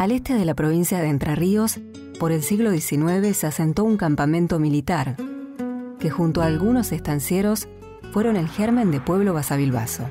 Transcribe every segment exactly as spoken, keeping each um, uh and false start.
Al este de la provincia de Entre Ríos, por el siglo diecinueve se asentó un campamento militar, que junto a algunos estancieros fueron el germen de Pueblo Basavilbaso.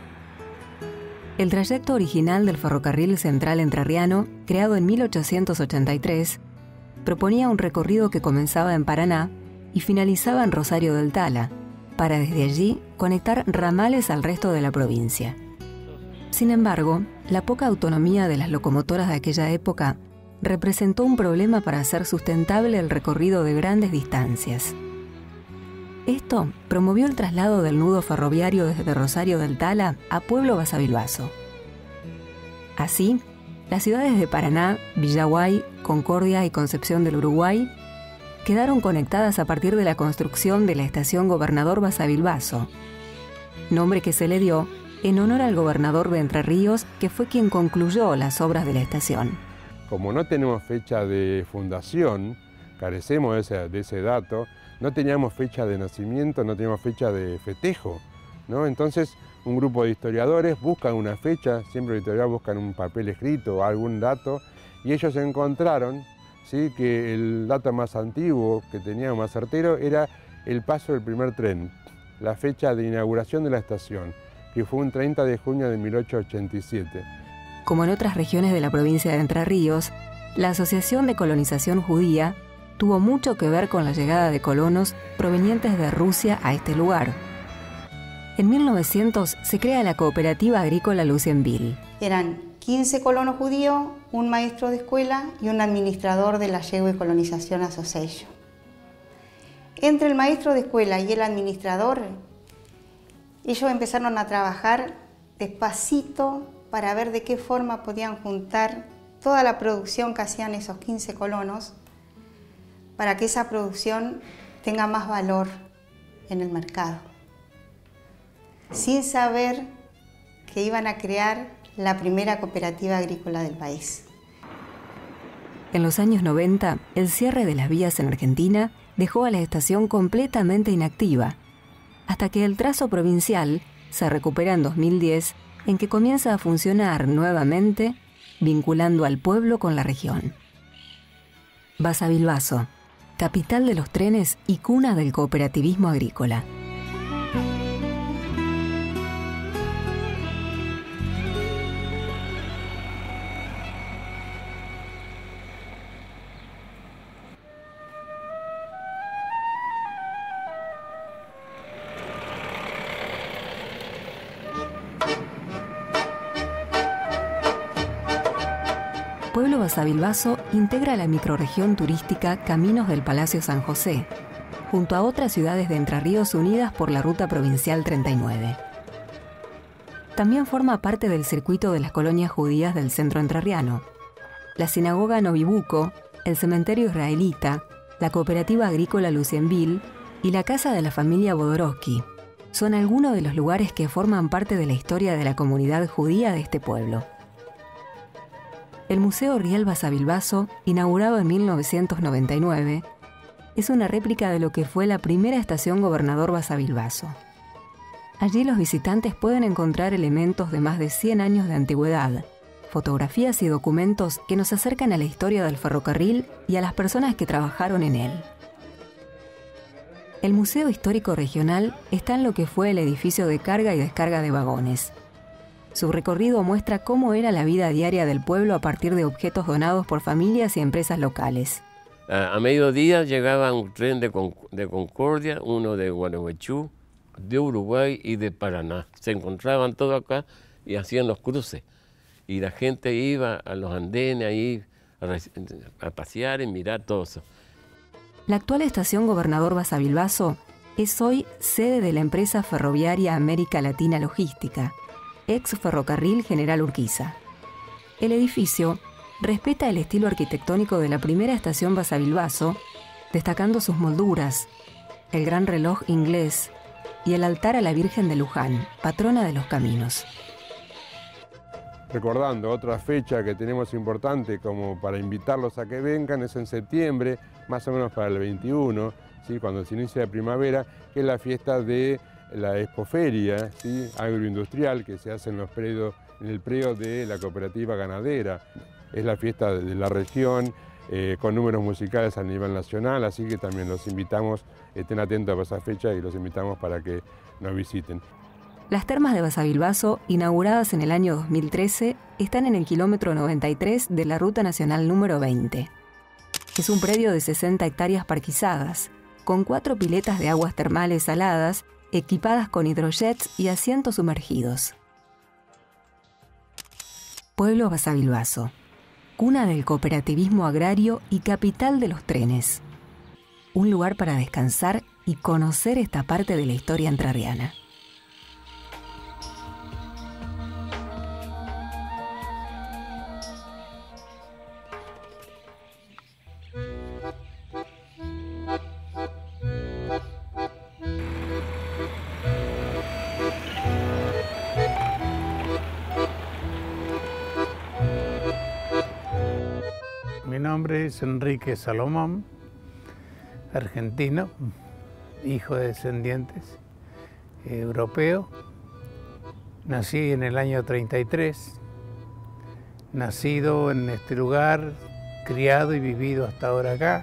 El trayecto original del ferrocarril central entrerriano, creado en mil ochocientos ochenta y tres, proponía un recorrido que comenzaba en Paraná y finalizaba en Rosario del Tala, para desde allí conectar ramales al resto de la provincia. Sin embargo, la poca autonomía de las locomotoras de aquella época representó un problema para hacer sustentable el recorrido de grandes distancias. Esto promovió el traslado del nudo ferroviario desde Rosario del Tala a Pueblo Basavilbaso. Así, las ciudades de Paraná, Villaguay, Concordia y Concepción del Uruguay quedaron conectadas a partir de la construcción de la estación Gobernador Basavilbaso, nombre que se le dio en honor al gobernador de Entre Ríos, que fue quien concluyó las obras de la estación. Como no tenemos fecha de fundación, carecemos de ese, de ese dato, no teníamos fecha de nacimiento, no teníamos fecha de festejo, ¿no? Entonces, un grupo de historiadores buscan una fecha, siempre los historiadores buscan un papel escrito o algún dato, y ellos encontraron, ¿sí?, que el dato más antiguo que teníamos, más certero, era el paso del primer tren, la fecha de inauguración de la estación, que fue un treinta de junio de mil ochocientos ochenta y siete. Como en otras regiones de la provincia de Entre Ríos, la Asociación de Colonización Judía tuvo mucho que ver con la llegada de colonos provenientes de Rusia a este lugar. En mil novecientos se crea la Cooperativa Agrícola Lucienville. Eran quince colonos judíos, un maestro de escuela y un administrador de la Yegua y Colonización Association. Entre el maestro de escuela y el administrador, ellos empezaron a trabajar despacito para ver de qué forma podían juntar toda la producción que hacían esos quince colonos para que esa producción tenga más valor en el mercado, sin saber que iban a crear la primera cooperativa agrícola del país. En los años noventa, el cierre de las vías en Argentina dejó a la estación completamente inactiva, hasta que el trazo provincial se recupera en dos mil diez, en que comienza a funcionar nuevamente, vinculando al pueblo con la región. Basavilbaso, capital de los trenes y cuna del cooperativismo agrícola. Pueblo Basavilbaso integra la microrregión turística Caminos del Palacio San José, junto a otras ciudades de Entre Ríos unidas por la Ruta Provincial treinta y nueve. También forma parte del circuito de las colonias judías del centro entrerriano, la sinagoga Novibuco, el cementerio israelita, la cooperativa agrícola Lucienville y la casa de la familia Bodorowski. Son algunos de los lugares que forman parte de la historia de la comunidad judía de este pueblo. El Museo Riel Basavilbaso, inaugurado en mil novecientos noventa y nueve, es una réplica de lo que fue la primera estación Gobernador Basavilbaso. Allí los visitantes pueden encontrar elementos de más de cien años de antigüedad, fotografías y documentos que nos acercan a la historia del ferrocarril y a las personas que trabajaron en él. El Museo Histórico Regional está en lo que fue el edificio de carga y descarga de vagones. Su recorrido muestra cómo era la vida diaria del pueblo a partir de objetos donados por familias y empresas locales. A, a mediodía llegaba un tren de, Con, de Concordia, uno de Gualeguaychú, de Uruguay y de Paraná. Se encontraban todos acá y hacían los cruces. Y la gente iba a los andenes ahí a, a pasear y mirar todo eso. La actual estación Gobernador Basavilbaso es hoy sede de la empresa ferroviaria América Latina Logística, ex Ferrocarril General Urquiza. El edificio respeta el estilo arquitectónico de la primera estación Basavilbaso, destacando sus molduras, el gran reloj inglés y el altar a la Virgen de Luján, patrona de los caminos. Recordando otra fecha que tenemos importante como para invitarlos a que vengan, es en septiembre, más o menos para el veintiuno, ¿sí?, cuando se inicia la primavera, que es la fiesta de la expoferia, ¿sí?, agroindustrial, que se hace en, los predios, en el predio de la cooperativa ganadera. es la fiesta de la región, eh, con números musicales a nivel nacional, así que también los invitamos, estén atentos a esa fecha y los invitamos para que nos visiten. Las termas de Basavilbaso, inauguradas en el año dos mil trece, están en el kilómetro noventa y tres de la Ruta Nacional número veinte. Es un predio de sesenta hectáreas parquizadas, con cuatro piletas de aguas termales saladas, equipadas con hidrojets y asientos sumergidos. Pueblo Basavilbaso, cuna del cooperativismo agrario y capital de los trenes. Un lugar para descansar y conocer esta parte de la historia entrerriana. Mi nombre es Enrique Salomón, argentino, hijo de descendientes europeos. Nací en el año treinta y tres, nacido en este lugar, criado y vivido hasta ahora acá.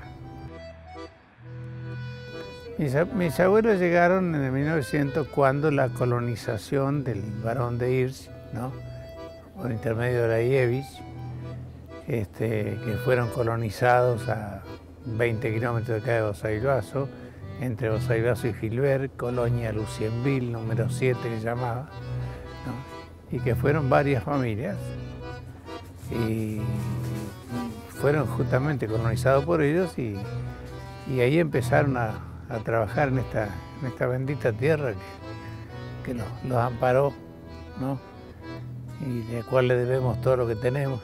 Mis, mis abuelos llegaron en el mil novecientos cuando la colonización del Barón de Hirsch, ¿no?, por intermedio de la Ievich, Este, que fueron colonizados a veinte kilómetros de acá de Basavilbaso, entre Basavilbaso y Gilbert, colonia Lucienville, número siete que llamaba, ¿no?, y que fueron varias familias, y fueron justamente colonizados por ellos, y, y ahí empezaron a, a trabajar en esta, en esta bendita tierra que, que los, los amparó, ¿no?, y de la cual le debemos todo lo que tenemos.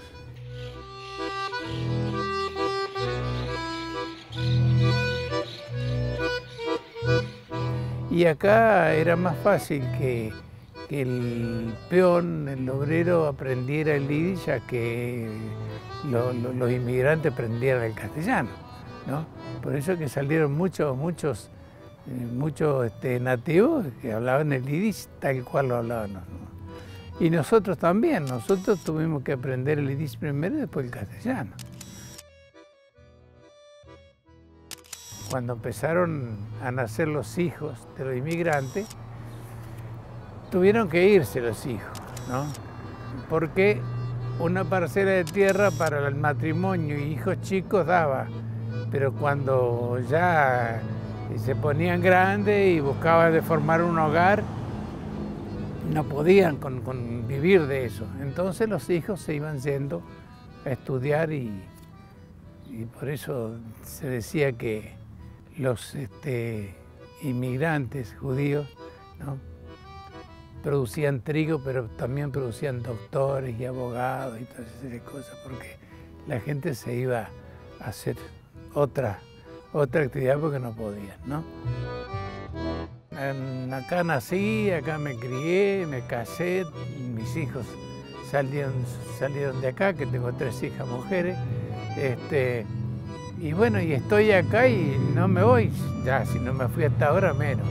Y acá era más fácil que, que el peón, el obrero, aprendiera el yiddish a que lo, lo, los inmigrantes aprendieran el castellano, ¿no? Por eso que salieron muchos, muchos, eh, muchos este, nativos que hablaban el yiddish tal cual lo hablaban, ¿no? Y nosotros también, nosotros tuvimos que aprender el yiddish primero y después el castellano. Cuando empezaron a nacer los hijos de los inmigrantes, tuvieron que irse los hijos, ¿no?, porque una parcela de tierra para el matrimonio y hijos chicos daba, pero cuando ya se ponían grandes y buscaban de formar un hogar, no podían con, con vivir de eso. Entonces los hijos se iban yendo a estudiar y, y por eso se decía que los este, inmigrantes judíos, ¿no?, producían trigo, pero también producían doctores y abogados y todas esas cosas, porque la gente se iba a hacer otra, otra actividad porque no podían, ¿no? En, acá nací, acá me crié, me casé, mis hijos salieron, salieron de acá, que tengo tres hijas mujeres. Este, Y bueno, y estoy acá y no me voy, ya si no me fui hasta ahora menos.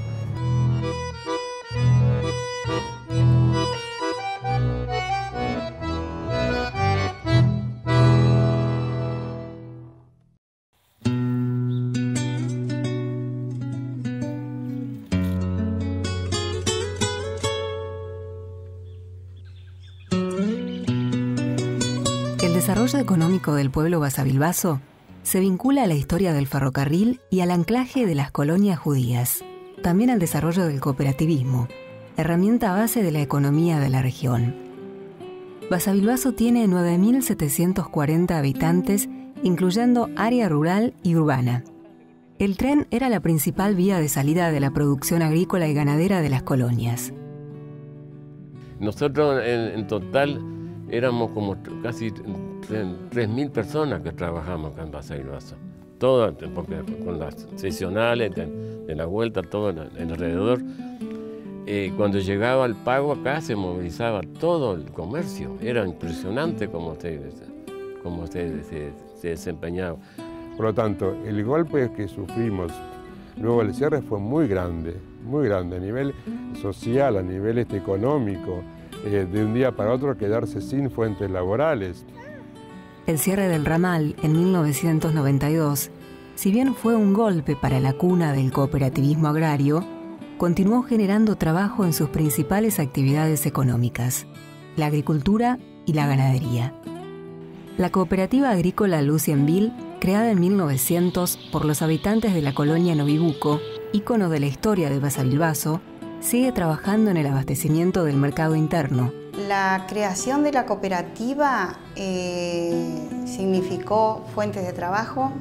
El desarrollo económico del pueblo Basavilbaso se vincula a la historia del ferrocarril y al anclaje de las colonias judías, también al desarrollo del cooperativismo, herramienta base de la economía de la región. Basavilbaso tiene nueve mil setecientos cuarenta habitantes, incluyendo área rural y urbana. El tren era la principal vía de salida de la producción agrícola y ganadera de las colonias. Nosotros en, en total éramos como casi tres mil personas que trabajamos acá en Basavilbaso. Todo, porque con las sesionales de, de la vuelta, todo en, en alrededor. Eh, cuando llegaba el pago acá se movilizaba todo el comercio. Era impresionante cómo se, cómo se, se, se desempeñaba. Por lo tanto, el golpe que sufrimos luego del cierre fue muy grande, muy grande a nivel social, a nivel este, económico. Eh, de un día para otro quedarse sin fuentes laborales. El cierre del ramal en mil novecientos noventa y dos, si bien fue un golpe para la cuna del cooperativismo agrario, continuó generando trabajo en sus principales actividades económicas, la agricultura y la ganadería. La cooperativa agrícola Lucienville, creada en mil novecientos por los habitantes de la colonia Novibuco, ícono de la historia de Basavilbaso, sigue trabajando en el abastecimiento del mercado interno. La creación de la cooperativa eh, significó fuentes de trabajo,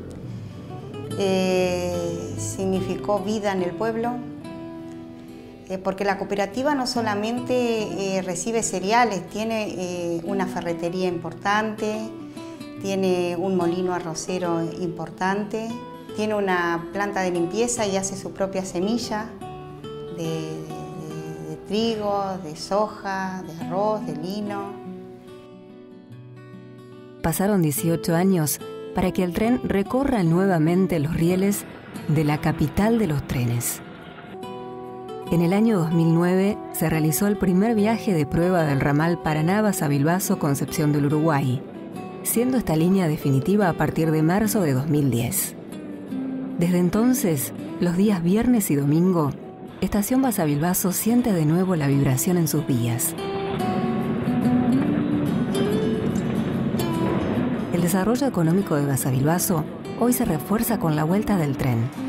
eh, significó vida en el pueblo, eh, porque la cooperativa no solamente eh, recibe cereales, tiene eh, una ferretería importante, tiene un molino arrocero importante, tiene una planta de limpieza y hace su propia semilla de, de, de trigo, de soja, de arroz, de lino. Pasaron dieciocho años para que el tren recorra nuevamente los rieles de la capital de los trenes. En el año dos mil nueve se realizó el primer viaje de prueba del ramal Paraná-Basavilbaso-Concepción del Uruguay, siendo esta línea definitiva a partir de marzo de dos mil diez. Desde entonces, los días viernes y domingo, Estación Basavilbaso siente de nuevo la vibración en sus vías. El desarrollo económico de Basavilbaso hoy se refuerza con la vuelta del tren.